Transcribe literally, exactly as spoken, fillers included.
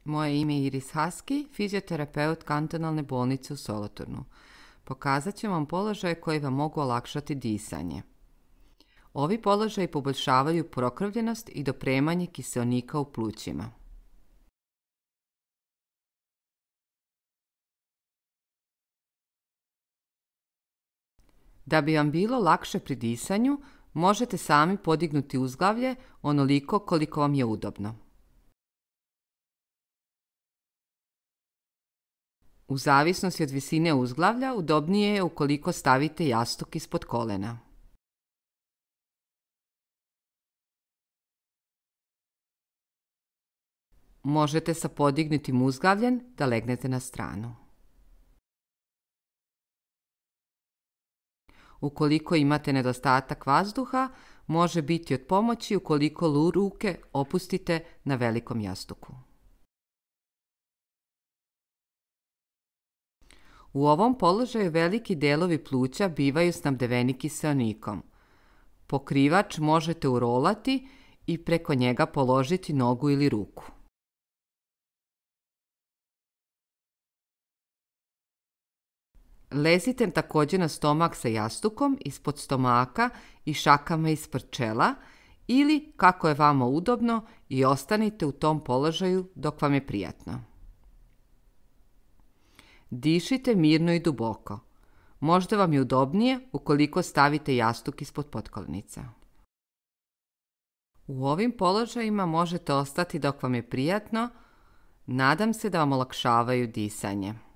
Moje ime je Iris Haski, fizioterapeut kantonalne bolnice u Soloturnu. Pokazat ću vam položaje koji vam mogu olakšati disanje. Ovi položaji poboljšavaju prokrvljenost i dopremanje kiseonika u plućima. Da bi vam bilo lakše pri disanju, možete sami podignuti uzglavlje onoliko koliko vam je udobno. U zavisnosti od visine uzglavlja, udobnije je ukoliko stavite jastuk ispod kolena. Možete sa podignutim uzglavljem da legnete na stranu. Ukoliko imate nedostatak vazduha, može biti od pomoći ukoliko ruke opustite na velikom jastuku. U ovom položaju veliki delovi pluća bivaju snabdeveni kiseonikom. Pokrivač možete urolati i preko njega položiti nogu ili ruku. Lezite također na stomak sa jastukom ispod stomaka i šakama ispod čela ili, kako je vama udobno, i ostanite u tom položaju dok vam je prijatno. Dišite mirno i duboko. Možda vam je udobnije ukoliko stavite jastuk ispod potkoljnica. U ovim položajima možete ostati dok vam je prijatno. Nadam se da vam olakšavaju disanje.